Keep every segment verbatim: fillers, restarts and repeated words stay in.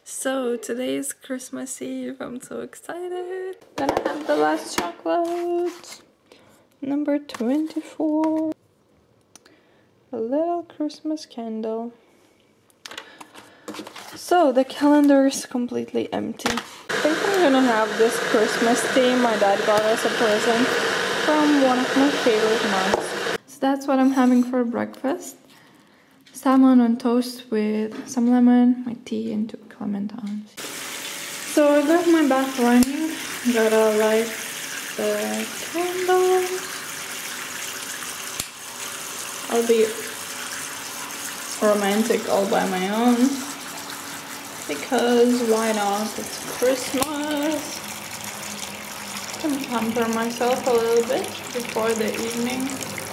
So today is Christmas Eve. I'm so excited. Gonna have the last chocolate. Number twenty-four. A little Christmas candle. So the calendar is completely empty. I think I'm gonna have this Christmas theme. My dad got us a present from one of my favorite mugs. So that's what I'm having for breakfast. Salmon on toast with some lemon, my tea, and two clementines. So I got my bath running. Gotta light the candles. I'll be romantic all by my own. Because why not? It's Christmas. I can pamper myself a little bit before the evening.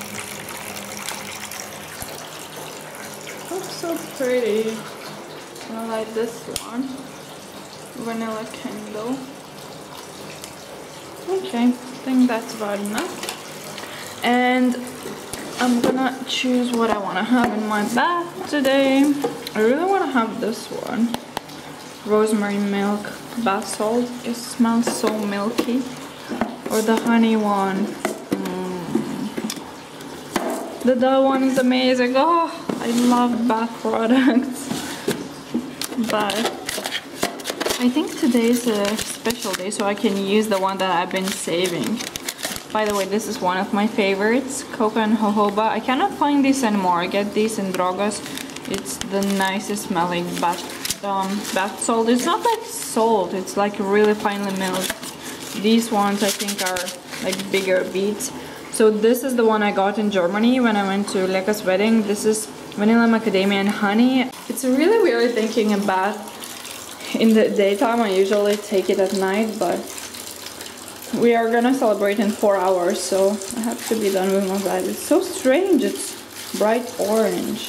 Looks so pretty. I'm gonna light this one. Vanilla candle. Okay, I think that's about enough. And I'm gonna choose what I wanna have in my bath today. I really wanna have this one. Rosemary milk bath salt. It smells so milky. Or the honey one. Mm. The Dove one is amazing. Oh, I love bath products. But I think today's a special day, so I can use the one that I've been saving. By the way, this is one of my favorites, cocoa and jojoba. I cannot find these anymore. I get these in Drogas. It's the nicest smelling bath, um, bath salt. It's not like salt, it's like really finely milled. These ones I think are like bigger beads. So this is the one I got in Germany when I went to Leka's wedding. This is vanilla macadamia and honey. It's really weird taking a bath in the daytime. I usually take it at night, but we are gonna celebrate in four hours, so I have to be done with my bath. It's so strange. It's bright orange.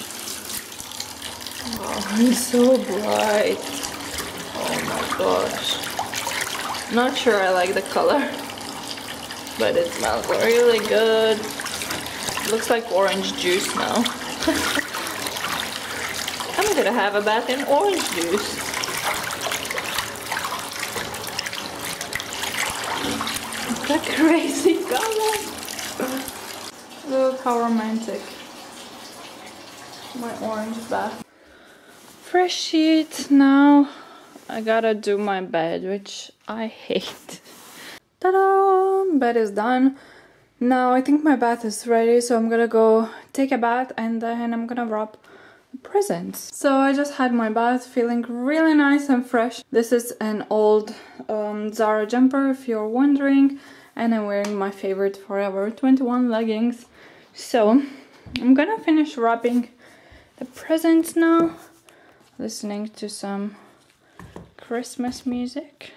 Oh, it's so bright. Oh my gosh. Not sure I like the color, but it smells really good. It looks like orange juice now. I'm gonna have a bath in orange juice. It's a crazy color. Look how romantic. My orange bath. Fresh sheet. Now I gotta do my bed, which I hate. Ta-da! Bed is done. Now I think my bath is ready, so I'm gonna go take a bath and then I'm gonna wrap presents. So I just had my bath, feeling really nice and fresh. This is an old um, Zara jumper, if you're wondering, and I'm wearing my favorite Forever twenty-one leggings. So I'm gonna finish wrapping the presents now, listening to some Christmas music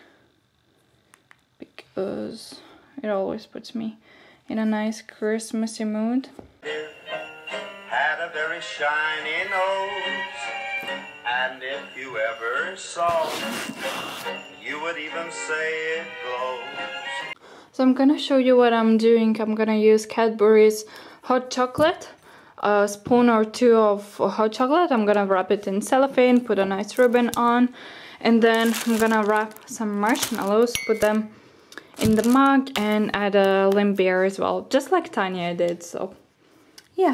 because it always puts me in a nice Christmassy mood. Had a very shiny nose, and if you ever saw it, you would even say it glows. So I'm gonna show you what I'm doing. I'm gonna use Cadbury's hot chocolate, a spoon or two of hot chocolate. I'm gonna wrap it in cellophane, put a nice ribbon on, and then I'm gonna wrap some marshmallows, put them in the mug, and add a limp beer as well, just like Tanya did. So yeah.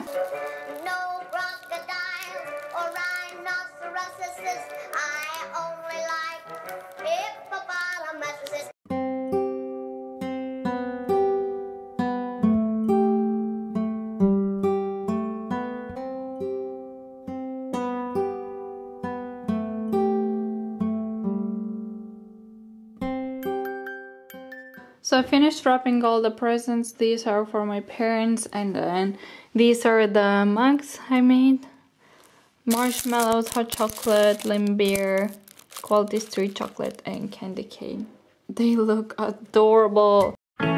So I finished wrapping all the presents. These are for my parents, and then these are the mugs I made. Marshmallows, hot chocolate, limb beer, quality street chocolate, and candy cane. They look adorable.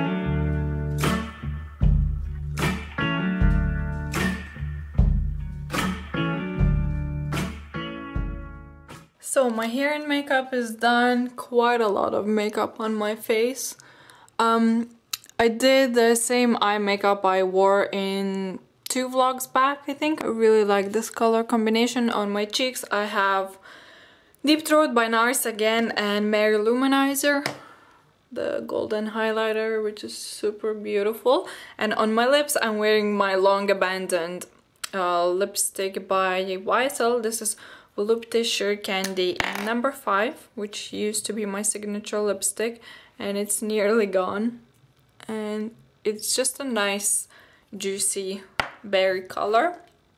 So my hair and makeup is done. Quite a lot of makeup on my face. Um, I did the same eye makeup I wore in two vlogs back, I think. I really like this color combination on my cheeks. I have Deep Throat by NARS again, and Mary Luminizer, the golden highlighter, which is super beautiful. And on my lips I'm wearing my long abandoned uh, lipstick by Y S L. This is Voluptuous Candy in number five, which used to be my signature lipstick, and it's nearly gone. And it's just a nice juicy berry color.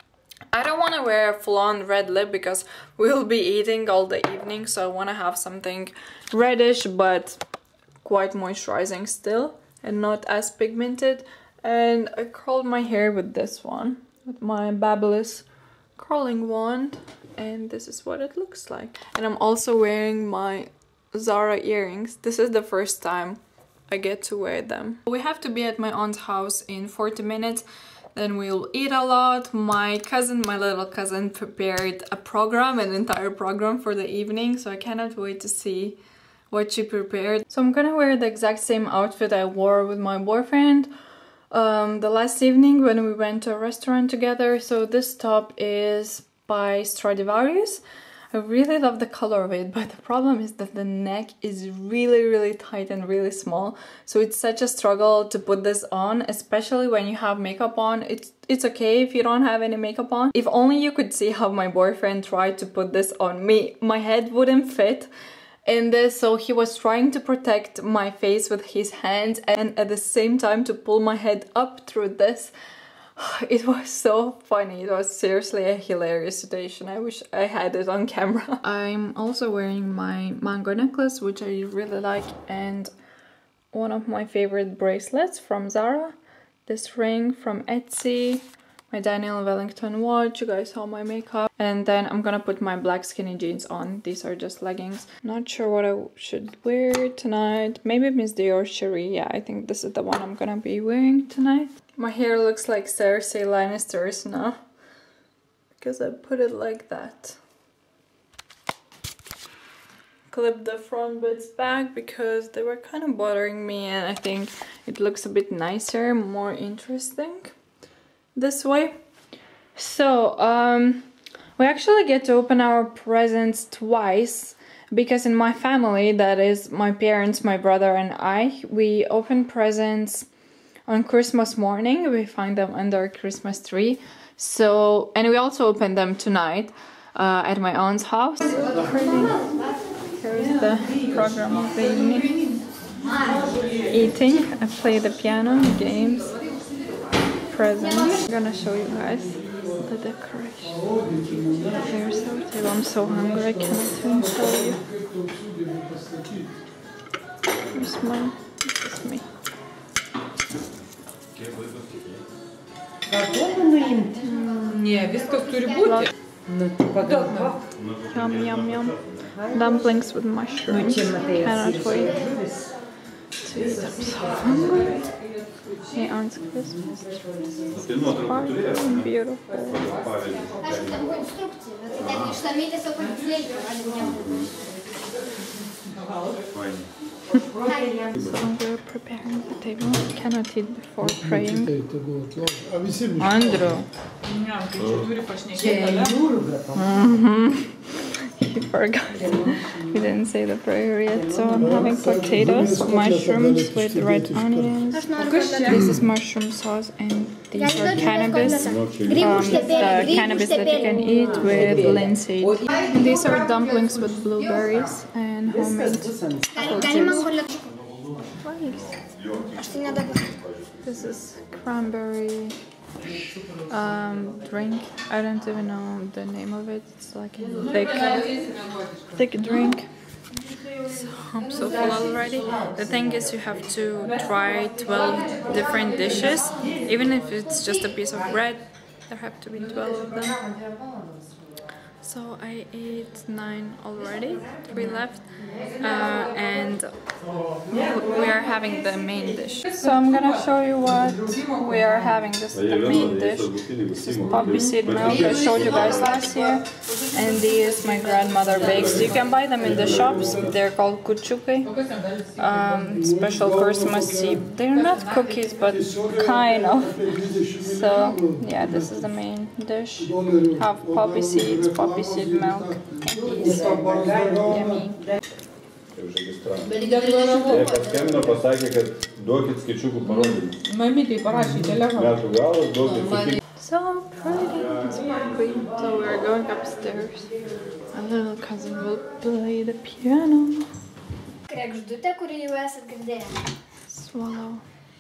I don't want to wear a full-on red lip because we'll be eating all the evening, so I want to have something reddish but quite moisturizing still and not as pigmented. And I curled my hair with this one, with my Babyliss curling wand, and this is what it looks like. And I'm also wearing my Zara earrings. This is the first time I get to wear them. We have to be at my aunt's house in forty minutes, then we'll eat a lot. My cousin, my little cousin, prepared a program, an entire program for the evening, so I cannot wait to see what she prepared. So I'm gonna wear the exact same outfit I wore with my boyfriend um, the last evening when we went to a restaurant together. So this top is by Stradivarius. I really love the color of it, but the problem is that the neck is really really tight and really small, so it's such a struggle to put this on, especially when you have makeup on. It's it's okay if you don't have any makeup on. If only you could see how my boyfriend tried to put this on me. My head wouldn't fit in this, so he was trying to protect my face with his hands and at the same time to pull my head up through this. It was so funny. It was seriously a hilarious situation. I wish I had it on camera. I'm also wearing my mango necklace, which I really like, and one of my favorite bracelets from Zara. This ring from Etsy. My Daniel Wellington watch. You guys saw my makeup. And then I'm gonna put my black skinny jeans on. These are just leggings. Not sure what I should wear tonight. Maybe Miss Dior Cherie. Yeah, I think this is the one I'm gonna be wearing tonight. My hair looks like Cersei Lannister's now, because I put it like that. Clip the front bits back because they were kind of bothering me, and I think it looks a bit nicer, more interesting this way. So um, we actually get to open our presents twice, because in my family, that is my parents, my brother and I, we open presents on Christmas morning. We find them under a Christmas tree. So, and we also open them tonight uh, at my aunt's house. So pretty. Here's the program of the evening. Eating. I play the piano, games, presents. I'm gonna show you guys the decoration. Here's our table. I'm so hungry, I cannot even tell you. Here's mine. This is me. Ні, віскос turi būti. Yum, yum, yum. Dumplings with mushrooms. Cannot wait to eat them. So hungry. Hey, Aunt's Christmas. Sparkling, beautiful. So we're preparing the table. We cannot eat before praying. Andrew. Mm-hmm. He forgot. We didn't say the prayer yet. So I'm having potatoes, mushrooms with red onions. This is mushroom sauce, and these are cannabis. Um, the cannabis that you can eat with linseed. And these are dumplings with blueberries and homemade apple This is cranberry um, drink. I don't even know the name of it. It's like a thick, thick drink. So I'm so full already. The thing is, you have to try twelve different dishes. Even if it's just a piece of bread, there have to be twelve of them. So I ate nine already, three left, uh, and we are having the main dish. So I'm gonna show you what we are having. This is the main dish. This is poppy seed milk. I showed you guys last year, And these my grandmother bakes. You can buy them in the shops. They're called kuchukai. Um, special Christmas Eve. They're not cookies, but kind of. So yeah, this is the main dish. Have poppy seeds, poppy seed milk, and these. Yummy. Jie paskambino, pasakė, kad duokit skaičiukų parodymą. Mamytė parašė telefoną. Metų galas, duokit sutikti. So pretty, it's sparkly. So we're going upstairs. My little cousin will play the piano. Kregždutė, kurį jau esat girdėję. Swallow.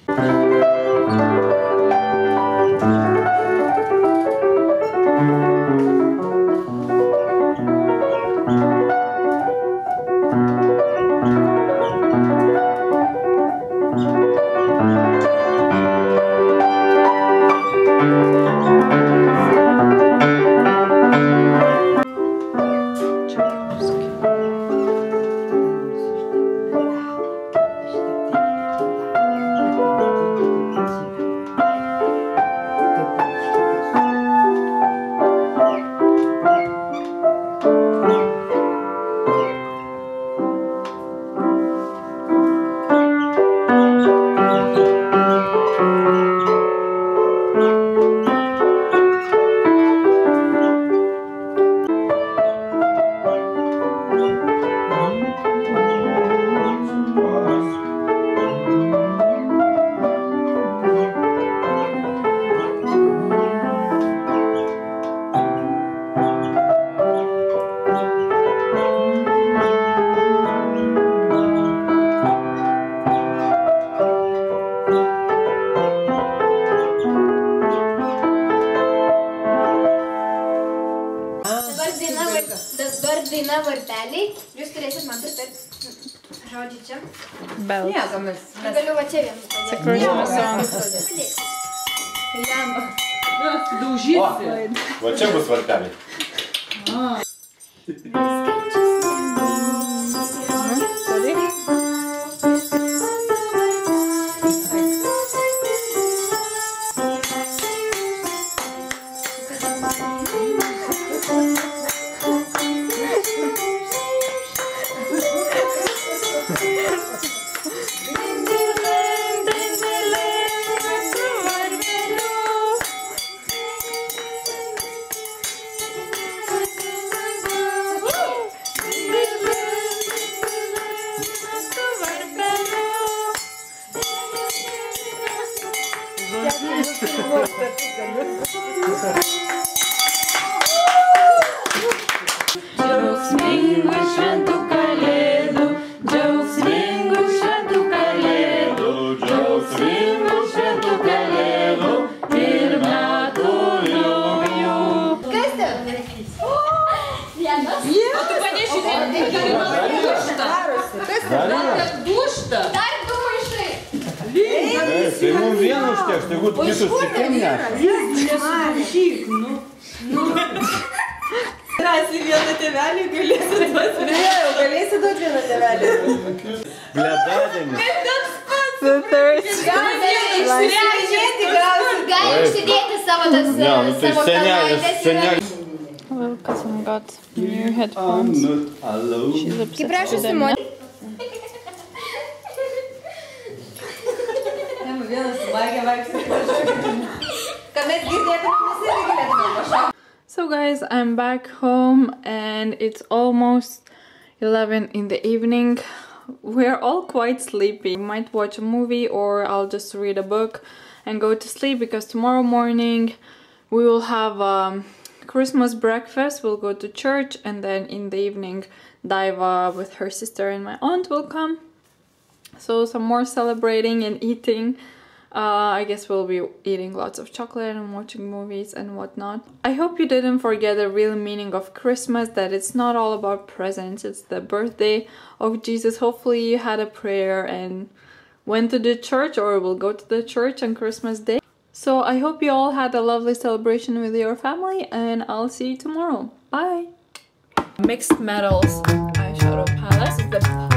Daina varpeliai, jūs turėsit man pritarti žodžiu čia. Bells. Galiu va čia vienas It's a Christmas song. Lemba. Daužysi. Va čia bus varteliai. Džiaugsmingų šventų kalėdų, džiaugsmingų šventų kalėdų, džiaugsmingų šventų kalėdų ir metų naujų. Kas ten? Vienas. O tu paneši, kad dar dušta. Dar du maišai. Tai mums vienu užteks, tai būtų kitus kitiem neša. Nesudaužyk, nu. Drąsiai vieną tėvelį galėsi duoti. Ne, jau galėsi duoti vieną tėvelį. Bledadėmis. The third. Gali užsidėti savo tas Ne, nu tai savo senelis, kalnaites. senelis. Little cousin got new headphones. She's obsessed Kaip prašau with them. Simon. Vienas suvaigė vaikščioti. Kad mes girdėtume, mes irgi galėtume pašaukti. So guys, I'm back home and it's almost eleven in the evening. We're all quite sleepy. We might watch a movie or I'll just read a book and go to sleep because tomorrow morning we will have um, Christmas breakfast. We'll go to church and then in the evening Daiva with her sister and my aunt will come. So some more celebrating and eating. Uh, I guess we'll be eating lots of chocolate and watching movies and whatnot. I hope you didn't forget the real meaning of Christmas, that it's not all about presents, it's the birthday of Jesus. Hopefully you had a prayer and went to the church or will go to the church on Christmas Day. So I hope you all had a lovely celebration with your family and I'll see you tomorrow. Bye! Mixed Metals eyeshadow palette. This is the